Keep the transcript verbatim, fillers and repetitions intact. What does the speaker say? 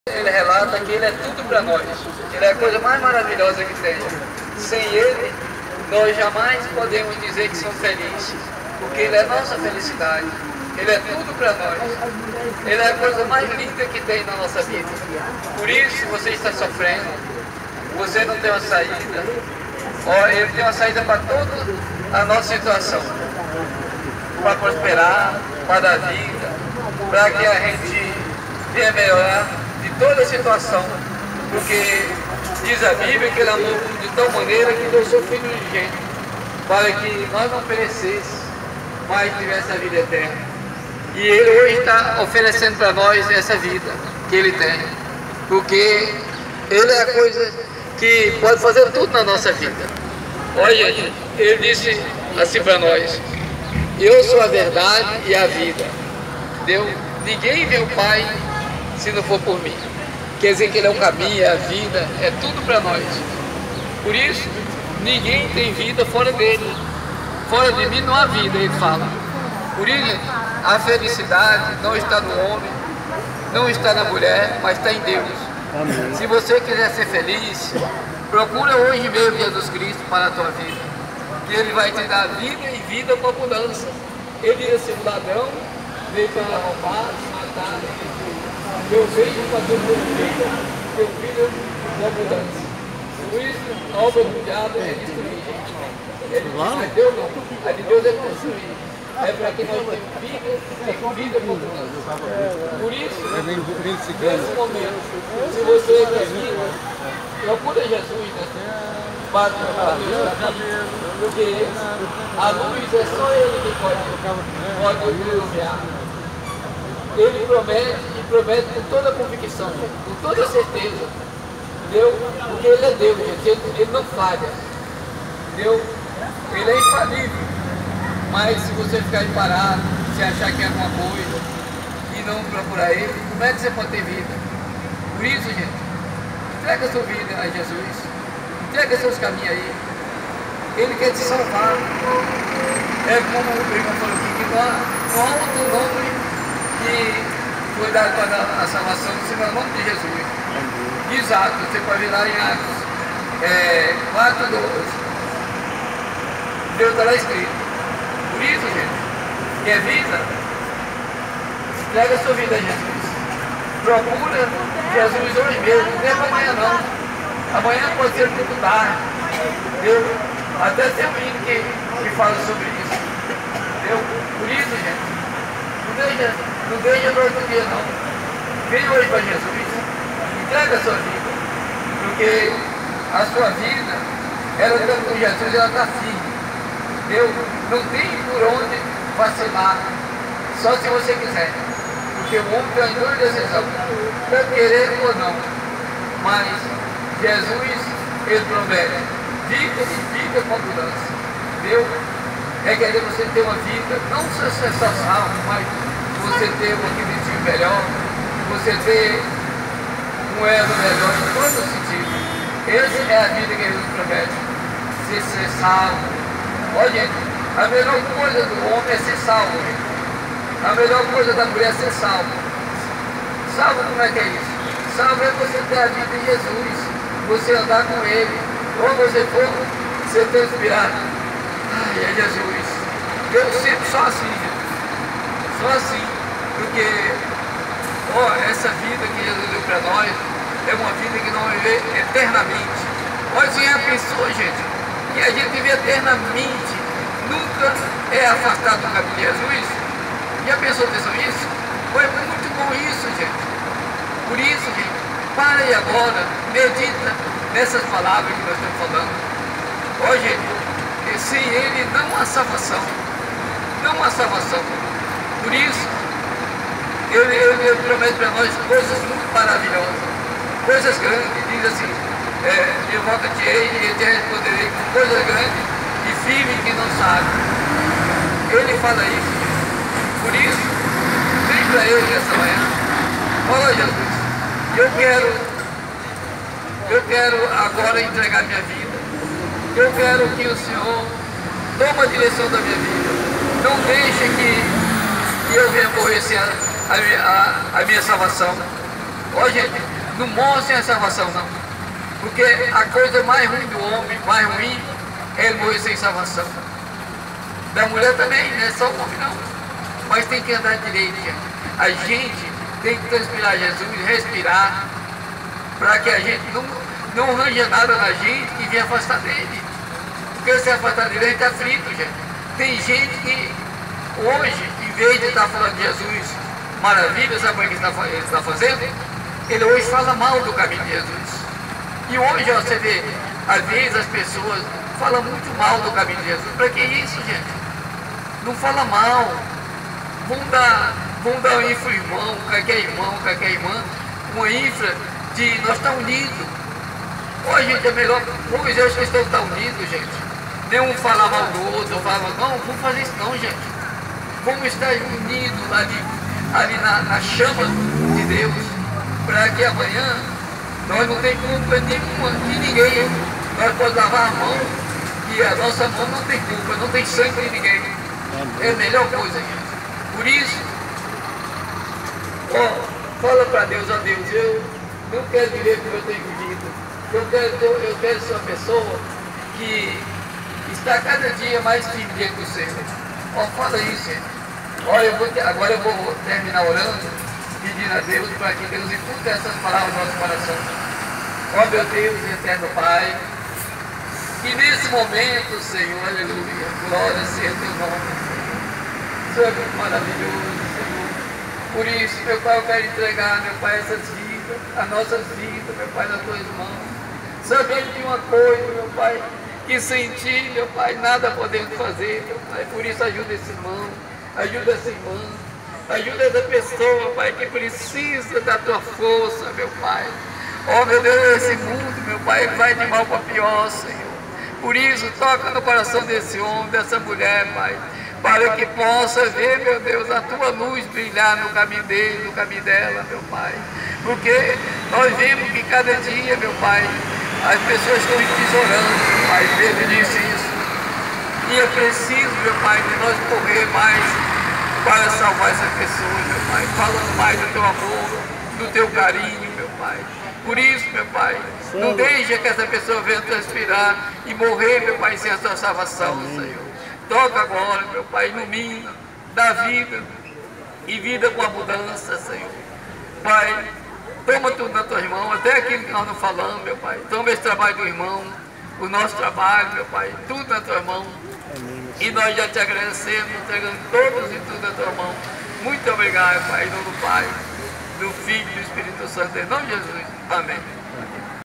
Ele relata que ele é tudo para nós. Ele é a coisa mais maravilhosa que tem. Sem ele, nós jamais podemos dizer que somos felizes, porque ele é nossa felicidade. Ele é tudo para nós. Ele é a coisa mais linda que tem na nossa vida. Por isso você está sofrendo. Você não tem uma saída. Ó, ele tem uma saída para toda a nossa situação. Para prosperar, para dar vida, para que a gente venha melhorar de toda a situação. Porque diz a Bíblia que ele amou de tal maneira que deu seu Filho unigênito, para que nós não perecêssemos, mas tivesse a vida eterna. E ele hoje está oferecendo para nós essa vida que ele tem, porque ele é a coisa que pode fazer tudo na nossa vida. Olha, ele disse assim para nós: eu sou a verdade e a vida. Entendeu? Ninguém vê o Pai se não for por mim. Quer dizer que ele é o caminho, é a vida, é tudo para nós. Por isso, ninguém tem vida fora dele. Fora de mim não há vida, ele fala. Por isso, a felicidade não está no homem, não está na mulher, mas está em Deus. Amém. Se você quiser ser feliz, procura hoje mesmo Jesus Cristo para a tua vida, que ele vai te dar vida e vida com abundância. Ele ia ser um ladrão, veio para roubar, matar, eu vejo fazer o meu vida, meu vida com abundância. Por isso, a obra do diabo é destruir, gente. Ele diz, a Deus não, a de Deus é construir. É para que nós tenhamos vida e vida com abundância. Por isso, nesse momento, se você quer vida, procura Jesus, né? Para Deus, porque a luz é só ele que pode, pode iluminar. Ele promete e promete com toda convicção, com toda certeza, entendeu? Porque ele é Deus, gente, ele, ele não falha, entendeu? Ele é infalível. Mas se você ficar parado, se achar que é alguma coisa e não procurar ele, como é que você pode ter vida? Por isso, gente, entrega a sua vida a Jesus, entrega seus caminhos a ele. Ele quer te salvar. É como o irmão falou aqui, que não há, não há outro nome que foi dado para a salvação, senão o nome de Jesus. Diz Atos, você pode ver lá em Atos é, quatro, doze. Deus está lá escrito. Por isso, gente, quer vida? Entrega a sua vida a Jesus. Procura Jesus hoje mesmo, não é para amanhã não. Amanhã pode ser muito tarde. Entendeu? Até tem um hino que, que fala sobre isso. Entendeu? Por isso, gente, não deixa, não deixa para outro dia não. Vem hoje para Jesus, entrega a sua vida. Porque a sua vida, ela está com Jesus, ela está firme. Entendeu? Não tem por onde vacilar, só se você quiser. Porque o homem tem duas decisões, para querer ou não. Mas Jesus, ele promete vida e vida com abundância. Entendeu? É querer você ter uma vida, não só sensacional, mas você ter um equilíbrio melhor, você ter um elo melhor em todo sentido. Essa é a vida que Jesus promete. Ser, ser salvo. Olha, a melhor coisa do homem é ser salvo. Gente. A melhor coisa da mulher é ser salvo. Salvo como é que é isso? Salvo é você ter a vida em Jesus, você andar com ele. Onde você for, você ter inspirado. Ai, é Jesus. Eu sempre sou assim, gente. Só assim. Porque, ó, essa vida que Jesus deu para nós é uma vida que não vai viver eternamente. Olha, você já pensou, gente? Que a gente vive eternamente, nunca é afastado do caminho de Jesus. Já pensou nisso? Foi muito bom isso, gente. Por isso, gente, para aí agora, medita nessas palavras que nós estamos falando. Ó, gente, sem ele não há salvação, não há salvação. Por isso, ele, ele, ele promete para nós coisas muito maravilhosas, coisas grandes, diz assim, É, eu volto-te-ei e te responderei com coisas grandes e firmes que não sabe. Ele fala isso. Por isso, vem para ele nessa manhã. Fala, Jesus, eu quero, eu quero agora entregar minha vida. Eu quero que o Senhor tome a direção da minha vida. Não deixe que, que eu venha morrer sem a, a, a, a minha salvação. Ó, gente, não mostrem a salvação, não. Porque a coisa mais ruim do homem, mais ruim, é ele morrer sem salvação. Da mulher também, não é só o homem, não. Mas tem que andar direito, gente. A gente tem que transpirar Jesus, respirar, para que a gente não, não arranje nada na gente que venha afastar dele. Porque se afastar dele, a gente está frito, gente. Tem gente que hoje, em vez de estar falando de Jesus, maravilha, sabe o que ele está, ele está fazendo? Ele hoje fala mal do caminho de Jesus. E hoje, ó, você vê, às vezes as pessoas falam muito mal do caminho de Jesus. Para que isso, gente? Não fala mal. Vão dar, vão dar um infra irmão, qualquer irmão, qualquer irmã, uma infra de nós estamos unidos. Hoje, gente, é melhor, hoje é os cristãos estão unidos, gente. Nenhum fala mal do outro, fala, não, vamos fazer isso não, gente. Vamos estar unidos ali, ali na, na chama de Deus, para que amanhã nós não tenhamos culpa nenhuma de ninguém. Nós podemos lavar a mão, e a nossa mão não tem culpa, não tem sangue de ninguém. É a melhor coisa, gente. Por isso, ó, fala para Deus, ó Deus, eu não quero viver como eu tenho vivido. Eu quero, eu, eu quero ser uma pessoa que está cada dia mais firme diante do Senhor. Ó, fala isso, gente. Olha, eu vou, agora eu vou terminar orando, pedindo a Deus para que Deus incute essas palavras no nosso coração. Ó meu Deus e eterno Pai, que nesse momento, Senhor, aleluia, glória seja teu nome, Senhor. Senhor é muito maravilhoso, Senhor. Por isso, meu Pai, eu quero entregar, meu Pai, essas vidas, as nossas vidas, meu Pai, nas tuas mãos. Sabendo de uma coisa, meu Pai, que sem ti, meu Pai, nada podemos fazer, meu Pai. Por isso, ajuda esse irmão, ajuda essa irmã, ajuda essa pessoa, Pai, que precisa da tua força, meu Pai. Oh, meu Deus, esse mundo, meu Pai, vai de mal para pior, Senhor. Por isso, toca no coração desse homem, dessa mulher, Pai, para que possa ver, meu Deus, a tua luz brilhar no caminho dele, no caminho dela, meu Pai. Porque nós vemos que cada dia, meu Pai, as pessoas estão tesourando, meu Pai, ele disse isso. E é preciso, meu Pai, de nós correr mais para salvar essas pessoas, meu Pai, falando mais do teu amor, do teu carinho, meu Pai. Por isso, meu Pai, não deixe que essa pessoa venha transpirar e morrer, meu Pai, sem a sua salvação, Senhor. Toca agora, meu Pai, ilumina, dá vida, e vida com abundância, Senhor. Pai, toma tudo nas tuas mãos, até aquilo que nós não falamos, meu Pai. Toma esse trabalho do irmão, o nosso trabalho, meu Pai, tudo nas tuas mãos. E nós já te agradecemos, entregando todos e tudo na tua mão. Muito obrigado, Pai, em nome do Pai, do Filho e do Espírito Santo, em nome de Jesus. Amém.